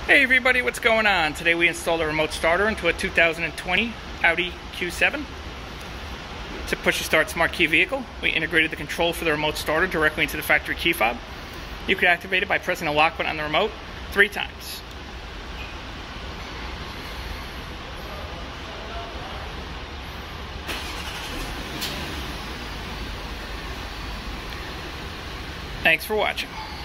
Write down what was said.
Hey everybody, what's going on? Today we installed a remote starter into a 2020 Audi Q7. It's a push-to-start smart key vehicle. We integrated the control for the remote starter directly into the factory key fob. You can activate it by pressing the lock button on the remote 3 times. Thanks for watching.